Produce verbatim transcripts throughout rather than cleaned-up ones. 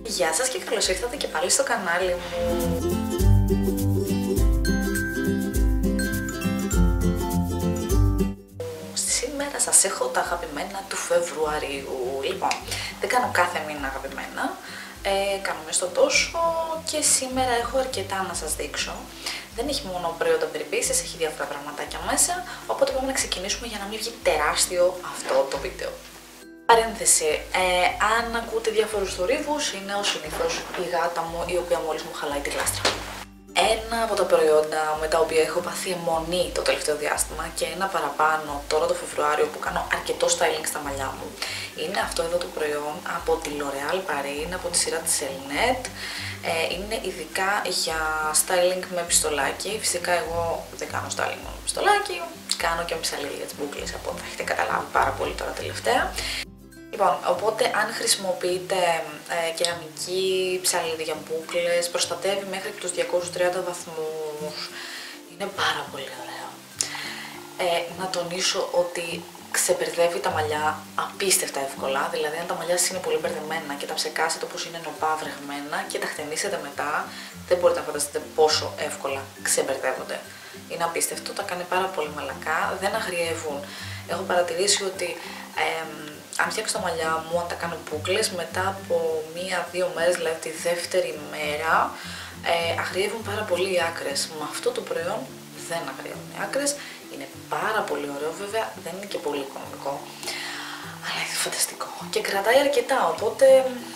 Γεια σας και καλώς ήρθατε και πάλι στο κανάλι μου. Σήμερα σας έχω τα αγαπημένα του Φεβρουαρίου. Λοιπόν, δεν κάνω κάθε μήνα αγαπημένα, ε, κάνω μες στο τόσο και σήμερα έχω αρκετά να σας δείξω. Δεν έχει μόνο προϊόντα περιποίησης, έχει διάφορα πραγματάκια μέσα, οπότε πάμε να ξεκινήσουμε για να μην βγει τεράστιο αυτό το βίντεο. Παρένθεση, ε, αν ακούτε διάφορους θορύβους, είναι ως συνήθως η γάτα μου η οποία μόλις μου χαλάει τη γλάστρα. Ένα από τα προϊόντα με τα οποία έχω πάθει αιμονή το τελευταίο διάστημα και ένα παραπάνω τώρα το Φεβρουάριο που κάνω αρκετό styling στα μαλλιά μου, είναι αυτό εδώ το προϊόν από τη L'Oréal Paris, είναι από τη σειρά της Elnet. Ε, είναι ειδικά για styling με πιστολάκι. Φυσικά εγώ δεν κάνω styling μόνο με πιστολάκι, κάνω και με ψαλίδι για τις μπούκλες, από ό,τι θα έχετε καταλάβει πάρα πολύ τώρα τελευταία. Λοιπόν, οπότε αν χρησιμοποιείτε ε, κεραμική ψαλίδι για μπούκλες, προστατεύει μέχρι τους διακόσιους τριάντα βαθμούς. Είναι πάρα πολύ ωραίο. Ε, να τονίσω ότι ξεμπερδεύει τα μαλλιά απίστευτα εύκολα, δηλαδή αν τα μαλλιά σας είναι πολύ μπερδεμένα και τα ψεκάσετε όπως είναι νοπά βρεγμένα και τα χτενίσετε μετά, δεν μπορείτε να φανταστείτε πόσο εύκολα ξεμπερδεύονται. Είναι απίστευτο, τα κάνει πάρα πολύ μαλακά, δεν αγριεύουν. Έχω παρατηρήσει ότι ε, αν φτιάξω τα μαλλιά μου, αν τα κάνω μπούκλες, μετά από μία-δύο μέρες, δηλαδή τη δεύτερη μέρα, ε, αγριεύουν πάρα πολύ οι άκρες. Με αυτό το προϊόν δεν αγριεύουν οι άκρες. Είναι πάρα πολύ ωραίο, βέβαια δεν είναι και πολύ οικονομικό, αλλά είναι φανταστικό και κρατάει αρκετά, οπότε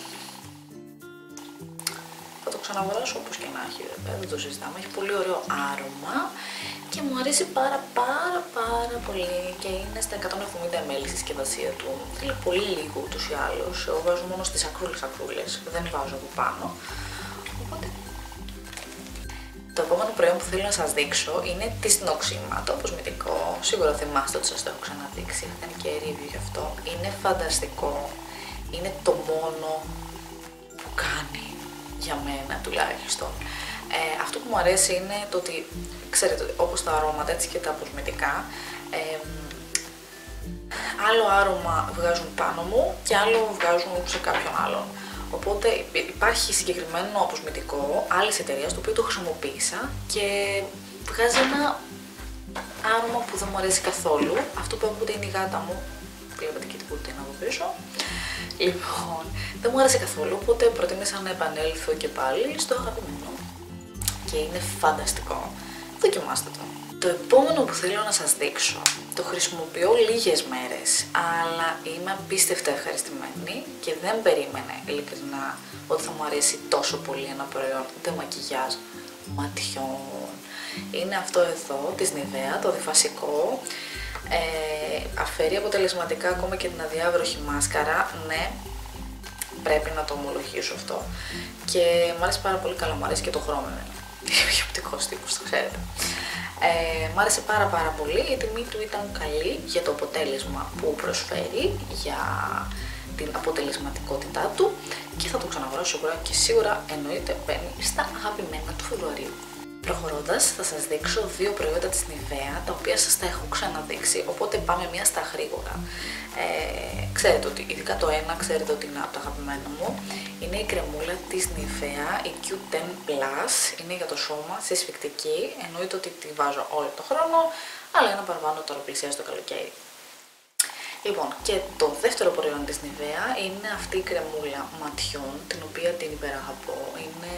θα το ξαναβράσω όπως και να έχει, δεν το συζητάμε. Έχει πολύ ωραίο άρωμα και μου αρέσει πάρα πάρα πάρα πολύ και είναι στα εκατόν εβδομήντα μιλιλίτρα η συσκευασία του. Θέλει πολύ λίγο ούτως ή άλλως, εγώ βάζω μόνο στις ακρούλες ακρούλες, δεν βάζω από πάνω, οπότε... Το επόμενο προϊόν που θέλω να σας δείξω είναι της Noxzema, το κοσμητικό. Σίγουρα θυμάστε ότι σας το έχω ξαναδείξει, έχω κάνει και review γι' αυτό. Είναι φανταστικό, είναι το μόνο που κάνει για μένα τουλάχιστον. Ε, αυτό που μου αρέσει είναι το ότι, ξέρετε, όπως τα αρώματα έτσι και τα κοσμητικά, ε, άλλο άρωμα βγάζουν πάνω μου και άλλο βγάζουν σε κάποιον άλλον. Οπότε υπάρχει συγκεκριμένο αποσμητικό άλλης εταιρείας το οποίο το χρησιμοποίησα και βγάζει ένα άρωμα που δεν μου αρέσει καθόλου. Αυτό που ακούτε είναι η γάτα μου, βλέπετε και την κουρτίνα από πίσω. Λοιπόν, δεν μου άρεσε καθόλου, οπότε προτίμησα να επανέλθω και πάλι στο αγαπημένο και είναι φανταστικό. Δοκιμάστε το. Το επόμενο που θέλω να σας δείξω, το χρησιμοποιώ λίγες μέρες, αλλά είμαι απίστευτα ευχαριστημένη και δεν περίμενε ειλικρινά ότι θα μου αρέσει τόσο πολύ ένα προϊόν de μακιγιάζ ματιών. Είναι αυτό εδώ, της Nivea, το διφασικό, ε, αφαιρεί αποτελεσματικά ακόμα και την αδιάβροχη μάσκαρα, ναι, πρέπει να το ομολογήσω αυτό και μου αρέσει πάρα πολύ καλά, μου αρέσει και το χρώμα εμένα. Είμαι οπτικός τύπος, το ξέρετε. Ε, μ' άρεσε πάρα πάρα πολύ, η τιμή του ήταν καλή για το αποτέλεσμα που προσφέρει, για την αποτελεσματικότητά του και θα το ξαναβρω σίγουρα και σίγουρα εννοείται μπαίνει στα αγαπημένα του Φεβρουαρίου. Προχωρώντας, θα σας δείξω δύο προϊόντα της Nivea, τα οποία σας τα έχω ξαναδείξει, οπότε πάμε μία στα γρήγορα. Ε, ξέρετε ότι, ειδικά το ένα, ξέρετε ότι είναι από τα αγαπημένα μου, είναι η κρεμούλα της Nivea, η κιου τεν πλας, είναι για το σώμα, συσφυκτική, εννοείται ότι τη βάζω όλο το χρόνο, αλλά ένα παραπάνω τώρα πλησιάζει το καλοκαίρι. Λοιπόν, και το δεύτερο προϊόν της Nivea είναι αυτή η κρεμούλα ματιών, την οποία την υπεραγαπώ, είναι...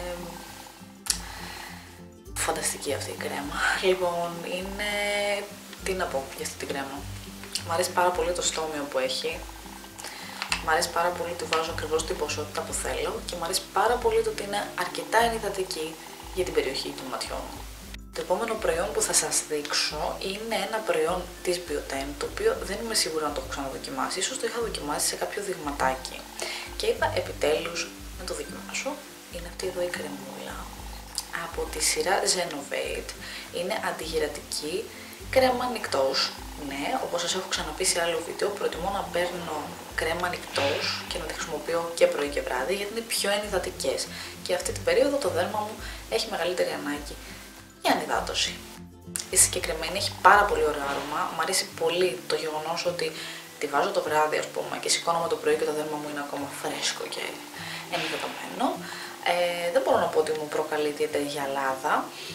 φανταστική αυτή η κρέμα. Λοιπόν, είναι... τι να πω για αυτή την κρέμα. Μ' αρέσει πάρα πολύ το στόμιο που έχει. Μ' αρέσει πάρα πολύ ότι βάζω ακριβώς την ποσότητα που θέλω και μ' αρέσει πάρα πολύ το ότι είναι αρκετά ενυδατική για την περιοχή των ματιών. Το επόμενο προϊόν που θα σας δείξω είναι ένα προϊόν της Bioten, το οποίο δεν είμαι σίγουρα να το έχω ξαναδοκιμάσει. Ίσως το είχα δοκιμάσει σε κάποιο δειγματάκι και είπα επιτέλους να το δοκιμάσω. Είναι αυτή εδώ η κρεμούλα από τη σειρά Zenovate, είναι αντιγυρατική, κρέμα νυκτός. Ναι, όπως σας έχω ξαναπεί σε άλλο βίντεο, προτιμώ να παίρνω κρέμα νυκτός και να τη χρησιμοποιώ και πρωί και βράδυ γιατί είναι πιο ενυδατικές και αυτή την περίοδο το δέρμα μου έχει μεγαλύτερη ανάγκη για ανυδάτωση. Η συγκεκριμένη έχει πάρα πολύ ωραίο άρωμα, μου αρέσει πολύ το γεγονός ότι τη βάζω το βράδυ ας πούμε και σηκώνομαι το πρωί και το δέρμα μου είναι ακόμα φρέσκο και ενυδατωμένο, ε, δεν μπορώ να πω ότι μου προκαλεί ιδιαίτερη γυαλάδα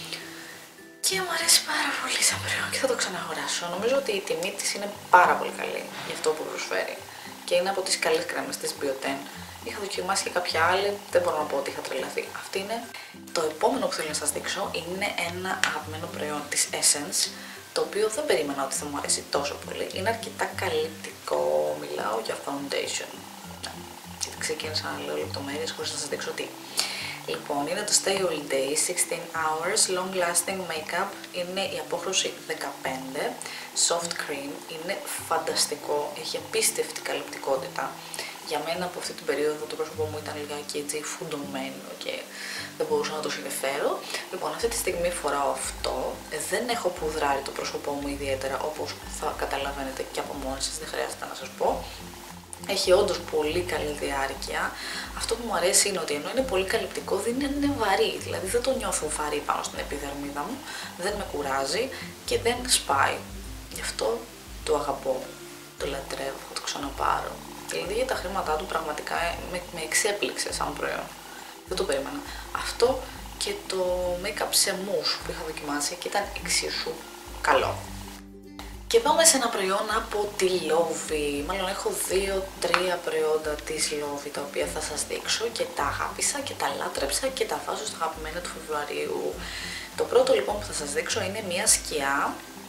και μου αρέσει πάρα πολύ σαν προϊόν και θα το ξαναγοράσω. Νομίζω ότι η τιμή της είναι πάρα πολύ καλή για αυτό που προσφέρει και είναι από τις καλές κρέμες της Bioten. Είχα δοκιμάσει και κάποια άλλη, δεν μπορώ να πω ότι είχα τρελαθεί. Αυτή είναι. Το επόμενο που θέλω να σας δείξω είναι ένα αγαπημένο προϊόν της Essence, το οποίο δεν περίμενα ότι θα μου αρέσει τόσο πολύ. Είναι αρκετά καλυπτικό, μιλάω για foundation. Γιατί ξεκίνησα να λέω λεπτομέρειες χωρίς να σας δείξω τι. Λοιπόν, είναι το Stay All Day sixteen hours Long Lasting Makeup, είναι η απόχρωση δεκαπέντε, Soft Cream, είναι φανταστικό, έχει απίστευτη καλυπτικότητα. Για μένα από αυτή την περίοδο το πρόσωπό μου ήταν λιγάκι έτσι φουντωμένο και δεν μπορούσα να το συνεφέρω. Λοιπόν, αυτή τη στιγμή φοράω αυτό, δεν έχω πουδράρει το πρόσωπό μου ιδιαίτερα όπως θα καταλαβαίνετε και από μόνοι σας, δεν χρειάζεται να σας πω. Έχει όντως πολύ καλή διάρκεια. Αυτό που μου αρέσει είναι ότι ενώ είναι πολύ καλυπτικό δεν είναι βαρύ, δηλαδή δεν το νιώθω βαρύ πάνω στην επιδερμίδα μου, δεν με κουράζει και δεν σπάει. Γι' αυτό το αγαπώ, το λατρεύω, θα το ξαναπάρω. Δηλαδή για τα χρήματά του πραγματικά με, με εξέπληξε σαν προϊόν. Δεν το περίμενα. Αυτό και το make-up σε mousse που είχα δοκιμάσει και ήταν εξίσου καλό. Και πάμε σε ένα προϊόν από τη Lovie. Μάλλον έχω δύο τρία προϊόντα της Lovie τα οποία θα σας δείξω και τα αγάπησα και τα λάτρεψα και τα βάζω στα αγαπημένα του Φεβρουαρίου. Το πρώτο λοιπόν που θα σας δείξω είναι μια σκιά.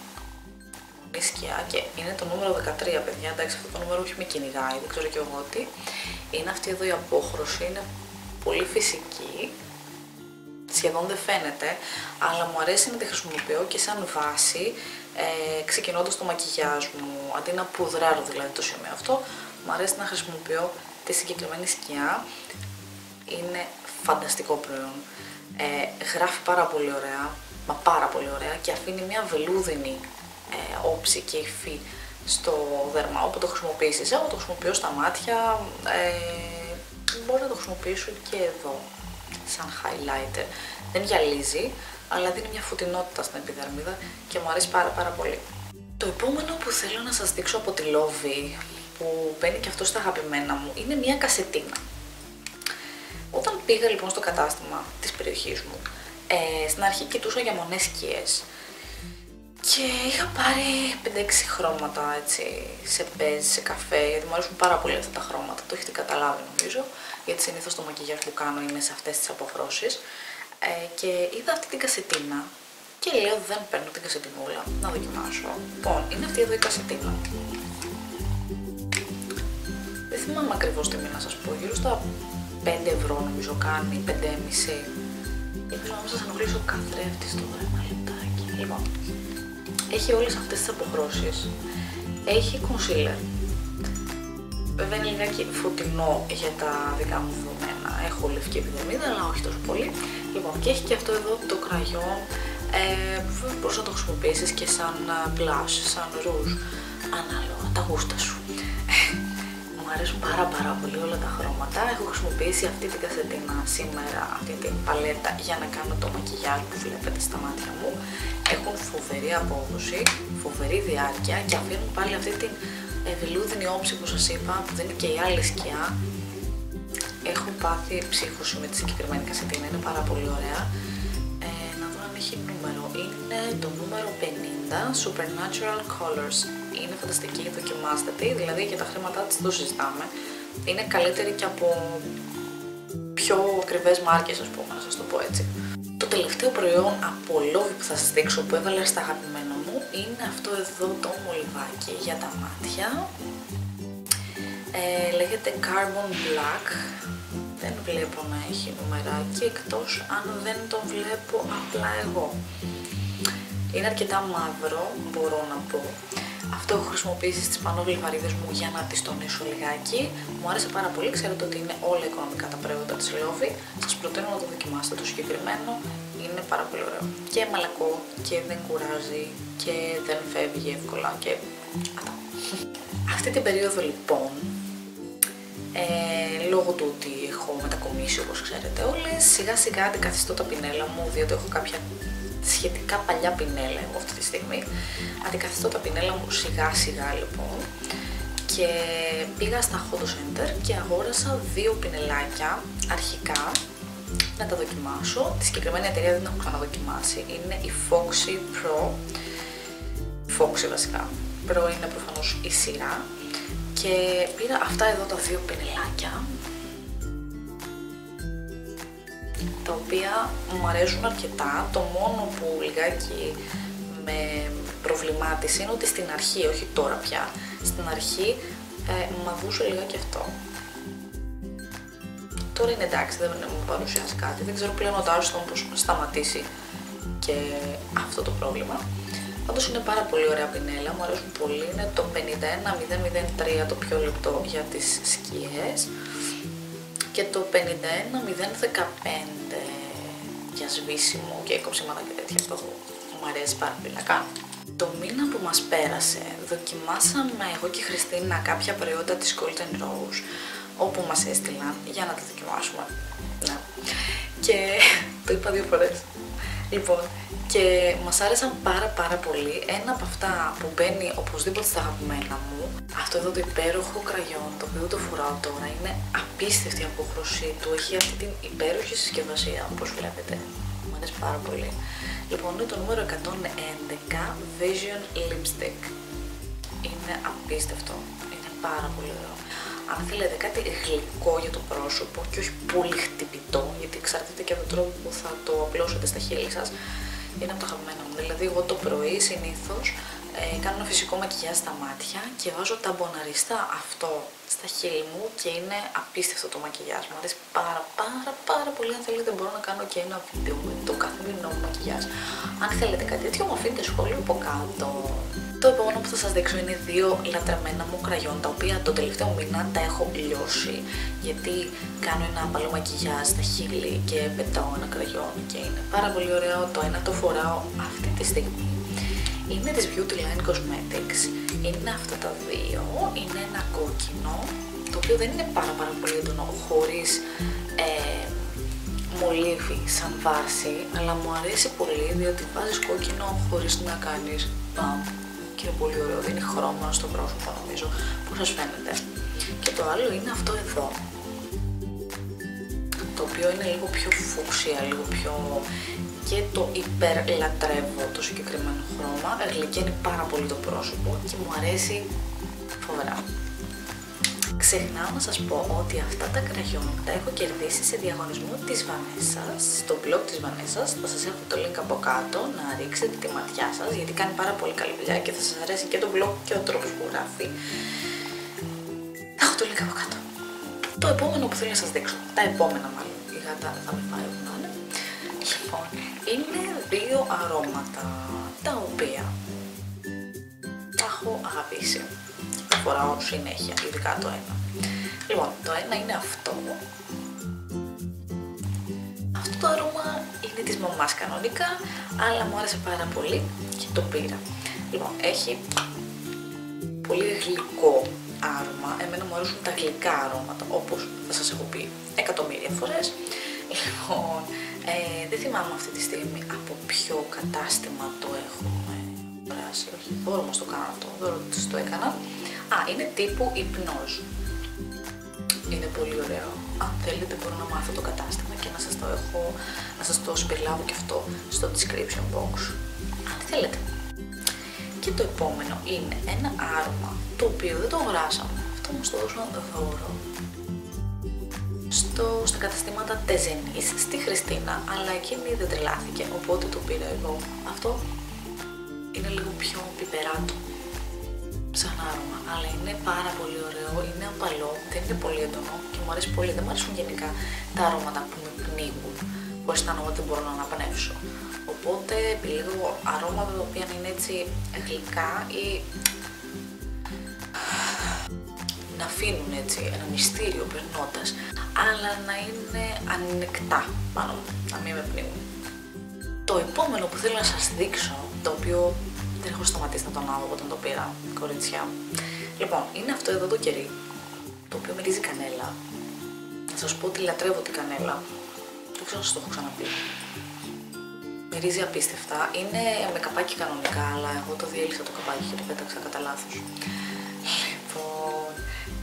Σκιά και είναι το νούμερο δεκατρία, παιδιά. Εντάξει, αυτό το νούμερο όχι με κυνηγάει, δεν ξέρω και εγώ τι. Είναι αυτή εδώ η απόχρωση, είναι πολύ φυσική, σχεδόν δεν φαίνεται, αλλά μου αρέσει να τη χρησιμοποιώ και σαν βάση, ε, ξεκινώντας το μακιγιάζ μου, αντί να πουδράρω δηλαδή το σημείο αυτό, μου αρέσει να χρησιμοποιώ τη συγκεκριμένη σκιά. Είναι φανταστικό προϊόν, ε, γράφει πάρα πολύ ωραία, μα πάρα πολύ ωραία και αφήνει μια βελούδινη Ε, όψη και υφή στο δέρμα όπου το χρησιμοποιήσεις. Εγώ το χρησιμοποιώ στα μάτια, ε, μπορώ να το χρησιμοποιήσω και εδώ σαν highlighter. Δεν γυαλίζει, αλλά δίνει μια φωτεινότητα στην επιδερμίδα και μου αρέσει πάρα πάρα πολύ. Το επόμενο που θέλω να σας δείξω από τη Lovie, που μπαίνει και αυτό στα αγαπημένα μου, είναι μια κασετίνα. Όταν πήγα λοιπόν στο κατάστημα της περιοχής μου, ε, στην αρχή κοιτούσα για μονές σκιές. Και είχα πάρει πέντε έξι χρώματα έτσι, σε μπέζ, σε καφέ, γιατί μου αρέσουν πάρα πολύ αυτά τα χρώματα, το έχετε καταλάβει νομίζω, γιατί συνήθως το μακιγιάζ που κάνω είναι σε αυτές τις αποχρώσεις. Ε, και είδα αυτή την κασετίνα και λέω δεν παίρνω την κασετινούλα, να δοκιμάσω. Λοιπόν, είναι αυτή εδώ η κασετίνα. Δεν θυμάμαι ακριβώς τι μήνα να σας πω, γύρω στα πέντε ευρώ νομίζω κάνει, πέντε και μισό. Ελπίζω να μην σας ενοχλήσω καθρέφτη στο ένα λεπτάκι. Λοιπόν, έχει όλες αυτές τις αποχρώσεις, έχει concealer, βέβαια είναι λιγάκι φωτεινό για τα δικά μου δεδομένα, έχω λευκή επιδερμίδα αλλά όχι τόσο πολύ. Λοιπόν, και έχει και αυτό εδώ το κραγιόν, ε, που μπορείς να το χρησιμοποιήσεις και σαν blush, σαν rouge, ανάλογα τα γούστα σου. Μου αρέσουν πάρα πάρα πολύ όλα τα χρώματα. Έχω χρησιμοποιήσει αυτή την κασετίνα σήμερα, αυτή την παλέτα για να κάνω το μακιγιάζ που βλέπετε στα μάτια μου. Έχουν φοβερή απόδοση, φοβερή διάρκεια και αφήνουν πάλι αυτή την βελούδινη όψη που σας είπα, που δεν είναι και η άλλη σκιά. Έχω πάθει ψύχωση με τη συγκεκριμένη κασετίνα, είναι πάρα πολύ ωραία. Ε, να δω αν έχει νούμερο. Είναι το νούμερο πενήντα, Supernatural Colors. Είναι φανταστική, δοκιμάστε τη, δηλαδή για τα χρήματά της το συζητάμε. Είναι καλύτερη και από πιο ακριβές μάρκες, ας πούμε, να σας το πω έτσι. Το τελευταίο προϊόν από Lovie που θα σας δείξω, που έβαλα στα αγαπημένα μου, είναι αυτό εδώ το μολυβάκι για τα μάτια. Ε, λέγεται Carbon Black. Δεν βλέπω να έχει νουμεράκι, εκτός αν δεν το βλέπω απλά εγώ. Είναι αρκετά μαύρο, μπορώ να πω. Αυτό έχω χρησιμοποιήσει στις πάνω βλυβαρίδες μου για να τις τονίσω λιγάκι. Μου άρεσε πάρα πολύ, ξέρετε ότι είναι όλα οικονομικά τα προϊόντα της Lovie. Σας προτείνω να το δοκιμάσετε, το συγκεκριμένο είναι πάρα πολύ ωραίο. Και μαλακό και δεν κουράζει και δεν φεύγει εύκολα και αυτά. Αυτή την περίοδο λοιπόν, ε, λόγω του ότι έχω μετακομίσει όπως ξέρετε όλες, σιγά σιγά αντικαθιστώ τα πινέλα μου, διότι έχω κάποια σχετικά παλιά πινέλα εγώ αυτή τη στιγμή. Αντικαθιστώ τα πινέλα μου σιγά σιγά λοιπόν και πήγα στα Hot Center και αγόρασα δύο πινελάκια αρχικά να τα δοκιμάσω. Τη συγκεκριμένη εταιρεία δεν την έχω ξαναδοκιμάσει, είναι η Foxy Pro, Foxy βασικά, Pro είναι προφανώς η σειρά, και πήρα αυτά εδώ τα δύο πινελάκια, τα οποία μου αρέσουν αρκετά. Το μόνο που λιγάκι με προβλημάτισε είναι ότι στην αρχή, όχι τώρα πια, στην αρχή ε, μαδούσε λιγάκι αυτό. Τώρα είναι εντάξει, δεν μου παρουσιάζει κάτι, δεν ξέρω πλέον ο Darstone πως σταματήσει και αυτό το πρόβλημα. Πάντως είναι πάρα πολύ ωραία πινέλα, μου αρέσουν πολύ, είναι το πενήντα ένα μηδέν μηδέν τρία το πιο λεπτό για τις σκιές και το πενήντα ένα μηδέν δεκαπέντε για σβήσιμο και κοψίματα και τέτοια, αυτό μου αρέσει πάρα πολύ να κάνω. Το μήνα που μας πέρασε δοκιμάσαμε εγώ και η Χριστίνα κάποια προϊόντα της Golden Rose, όπου μας έστειλαν για να τα δοκιμάσουμε. Ναι. Και το είπα δύο φορές. Λοιπόν, και μας άρεσαν πάρα πάρα πολύ. Ένα από αυτά που μπαίνει οπωσδήποτε στα αγαπημένα μου, αυτό εδώ το υπέροχο κραγιόν, το οποίο το φοράω τώρα, είναι απίστευτη η απόχρωσή του, έχει αυτή την υπέροχη συσκευασία, όπως βλέπετε. Μου αρέσει πάρα πολύ. Λοιπόν, είναι το νούμερο εκατόν έντεκα Vision Lipstick. Είναι απίστευτο, είναι πάρα πολύ ωραίο. Αν θέλετε κάτι γλυκό για το πρόσωπο και όχι πολύ χτυπητό, γιατί εξαρτάται και από τον τρόπο που θα το απλώσετε στα χείλη σας, είναι από τα αγαπημένα μου. Δηλαδή, εγώ το πρωί συνήθως ε, κάνω ένα φυσικό μακιγιάζ στα μάτια και βάζω τα μποναριστά αυτό στα χείλη μου και είναι απίστευτο το μακιγιάζ. Μου αρέσει πάρα πάρα πάρα πολύ. Αν θέλετε, μπορώ να κάνω και ένα βίντεο με το καθημερινό μου μακιγιάζ. Αν θέλετε κάτι τέτοιο, μου αφήνετε σχόλιο από κάτω. Το επόμενο που θα σας δείξω είναι δύο λατρεμένα μου κραγιόν, τα οποία το τελευταίο μήνα τα έχω λιώσει, γιατί κάνω ένα απαλό μακιγιάζ στα χείλη και πετάω ένα κραγιόν και είναι πάρα πολύ ωραίο. Το ένα το φοράω αυτή τη στιγμή. Είναι της Beauty Line Cosmetics, είναι αυτά τα δύο, είναι ένα κόκκινο, το οποίο δεν είναι πάρα πάρα πολύ έντονο, χωρίς ε, μολύβι σαν βάση, αλλά μου αρέσει πολύ διότι βάζεις κόκκινο χωρίς να κάνεις μπαμ. Και είναι πολύ ωραίο, δίνει χρώμα στο πρόσωπο νομίζω, πώς σας φαίνεται. Και το άλλο είναι αυτό εδώ, το οποίο είναι λίγο πιο φούξια, λίγο πιο... και το υπερλατρεύω το συγκεκριμένο χρώμα, γλυκαίνει πάρα πολύ το πρόσωπο και μου αρέσει φοβερά. Ξεχνάω να σας πω ότι αυτά τα κραγιόν τα έχω κερδίσει σε διαγωνισμό της Βανέσας, στο blog της Βανέσας. Θα σας έχω το link από κάτω να ρίξετε τη ματιά σας, γιατί κάνει πάρα πολύ καλή δουλειά και θα σας αρέσει και το blog και ο τρόπος που γράφει. Θα έχω το link από κάτω. Το επόμενο που θέλω να σας δείξω, τα επόμενα μάλλον, η γάτα θα με φάει όπου να είναι. Λοιπόν, είναι δύο αρώματα, τα οποία τα έχω αγαπήσει. Τα φοράω συνέχεια, ειδικά το ένα. Λοιπόν, το ένα είναι αυτό. Αυτό το αρώμα είναι της μαμάς κανονικά, αλλά μου άρεσε πάρα πολύ και το πήρα. Λοιπόν, έχει πολύ γλυκό άρωμα. Εμένα μου αρέσουν τα γλυκά αρώματα, όπως θα σας έχω πει εκατομμύρια φορές. Λοιπόν, ε, δεν θυμάμαι αυτή τη στιγμή από ποιο κατάστημα το έχουμε βράσει. Όχι, δώρο μας το κάνω αυτό, δώρο το έκανα. Α, είναι τύπου υπνός. Είναι πολύ ωραίο. Αν θέλετε μπορώ να μάθω το κατάστημα και να σας το έχω, να σας το συμπεριλάβω και αυτό στο description box. Αν θέλετε. Και το επόμενο είναι ένα άρωμα, το οποίο δεν το αγοράσαμε. Αυτό μας το δώσαν δώρο. Στο, στα καταστήματα Τεζενής, στη Χριστίνα, αλλά εκείνη δεν τρελάθηκε, οπότε το πήρα εγώ. Αυτό είναι λίγο πιο πιπεράτο σαν άρωμα, αλλά είναι πάρα πολύ ωραίο, είναι απαλό, δεν είναι πολύ έντονο και μου αρέσει πολύ. Δεν μου αρέσουν γενικά τα αρώματα που με πνίγουν, που αισθάνομαι ότι δεν μπορώ να αναπνεύσω. Οπότε επιλέγω αρώματα τα οποία είναι έτσι γλυκά ή να αφήνουν έτσι ένα μυστήριο περνώντας, αλλά να είναι ανεκτά πάνω μου, να μην με πνίγουν. Το επόμενο που θέλω να σας δείξω, το οποίο δεν έχω σταματήσει να τον άδω όταν το πήρα, κορίτσια. Λοιπόν, είναι αυτό εδώ το κερί, το οποίο μυρίζει κανέλα. Να σας πω ότι λατρεύω την κανέλα. Δεν ξέρω αν σας το έχω ξαναπεί. Μυρίζει απίστευτα. Είναι με καπάκι κανονικά, αλλά εγώ το διέλυσα το καπάκι και το πέταξα κατά λάθος. Λοιπόν,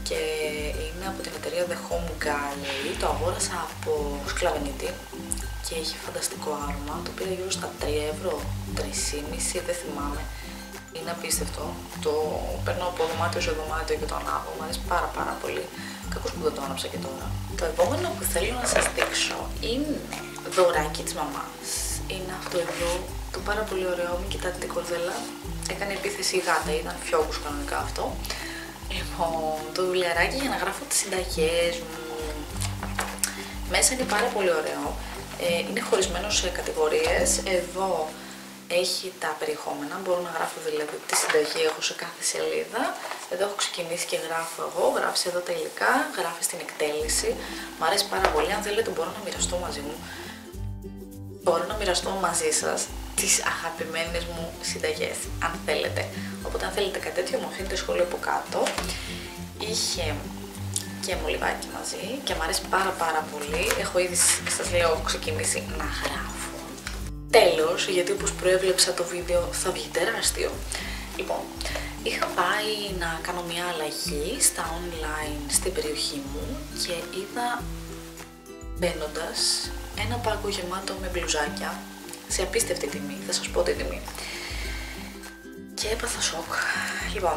και είναι από την εταιρεία The Home Gallery. Το αγόρασα από σκλαβενίτη και έχει φανταστικό άρωμα. Το πήρα γύρω στα τρία ευρώ, τρία και μισό, δεν θυμάμαι. Είναι απίστευτο. Το παίρνω από δωμάτιο σε δωμάτιο και το ανάβω. Μου αρέσει πάρα πάρα πολύ. Κακώς που δεν το άναψα και τώρα. Το επόμενο που θέλω να σας δείξω είναι δωράκι της μαμάς. Είναι αυτό εδώ, το πάρα πολύ ωραίο. Μην κοιτάτε την κορδέλα. Έκανε επίθεση η γάτα, ήταν φιόγκους κανονικά αυτό. Λοιπόν, το δουλειαράκι για να γράφω τις συνταγές μου. Μέσα είναι πάρα πολύ ωραίο. Ε, είναι χωρισμένο σε κατηγορίες. Εδώ έχει τα περιεχόμενα, μπορώ να γράφω δηλαδή τι συνταγή έχω σε κάθε σελίδα. Εδώ έχω ξεκινήσει και γράφω εγώ, γράφεις εδώ τα υλικά, γράφεις την εκτέλεση. Μ' αρέσει πάρα πολύ, αν θέλετε μπορώ να μοιραστώ μαζί μου. Μπορώ να μοιραστώ μαζί σας τις αγαπημένες μου συνταγές, αν θέλετε. Οπότε αν θέλετε κάτι τέτοιο μου αφήνετε σχόλιο από κάτω. Είχε και μολυβάκι μαζί και μου αρέσει πάρα πάρα πολύ. Έχω ήδη, σας λέω, έχω ξεκινήσει να γράφω. Τέλος, γιατί όπως προέβλεψα το βίντεο θα βγει τεράστιο. Λοιπόν, είχα πάει να κάνω μια αλλαγή στα online στην περιοχή μου και είδα μπαίνοντας ένα πάγκο γεμάτο με μπλουζάκια σε απίστευτη τιμή, θα σας πω την τιμή. Και έπαθα σοκ. Λοιπόν,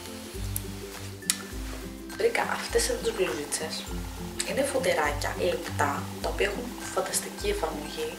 βρήκα αυτές εδώ τις μπλουζίτσες. Είναι φωτεράκια λεπτά, τα οποία έχουν φανταστική εφαρμογή.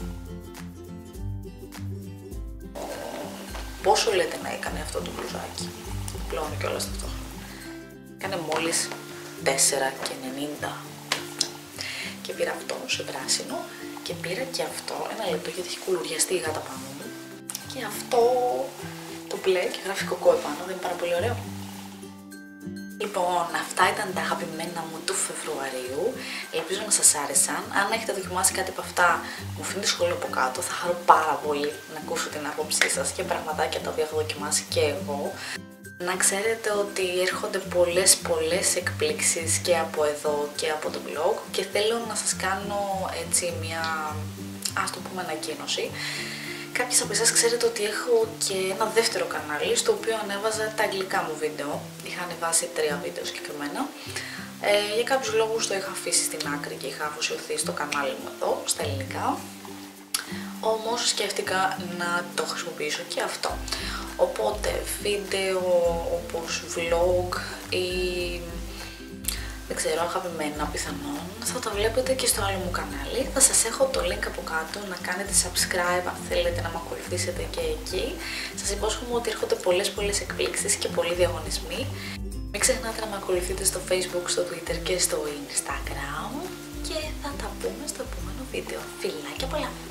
Πόσο λέτε να έκανε αυτό το μπλουζάκι? Πλώνω κιόλας ταυτόχρονα. Έκανε μόλις τέσσερα και ενενήντα. Και πήρα αυτό σε πράσινο και πήρα και αυτό, ένα λεπτό γιατί έχει κουλουριαστεί η γάτα πάνω μου. Και αυτό το μπλε και γράφει κοκό επάνω, δεν είναι πάρα πολύ ωραίο? Λοιπόν, αυτά ήταν τα αγαπημένα μου του Φεβρουαρίου. Ελπίζω να σας άρεσαν. Αν έχετε δοκιμάσει κάτι από αυτά, μου αφήνετε σχόλιο από κάτω. Θα χαρώ πάρα πολύ να ακούσω την άποψή σας και πραγματάκια τα οποία έχω δοκιμάσει και εγώ. Να ξέρετε ότι έρχονται πολλές πολλές εκπλήξεις και από εδώ και από το blog και θέλω να σας κάνω έτσι μια, ας το πούμε, ανακοίνωση. Κάποιες από εσάς ξέρετε ότι έχω και ένα δεύτερο κανάλι στο οποίο ανέβαζα τα αγγλικά μου βίντεο. Είχα ανεβάσει τρία βίντεο συγκεκριμένα. Ε, για κάποιους λόγους το είχα αφήσει στην άκρη και είχα αφοσιωθεί στο κανάλι μου εδώ, στα ελληνικά. Όμως σκέφτηκα να το χρησιμοποιήσω και αυτό. Οπότε βίντεο όπως vlog ή δεν ξέρω, αγαπημένα πιθανόν, θα τα βλέπετε και στο άλλο μου κανάλι. Θα σας έχω το link από κάτω να κάνετε subscribe αν θέλετε να με ακολουθήσετε και εκεί. Σας υπόσχομαι ότι έρχονται πολλές πολλές εκπλήξεις και πολλοί διαγωνισμοί. Μην ξεχνάτε να με ακολουθείτε στο Facebook, στο Twitter και στο Instagram. Και θα τα πούμε στο επόμενο βίντεο. Φιλάκια πολλά!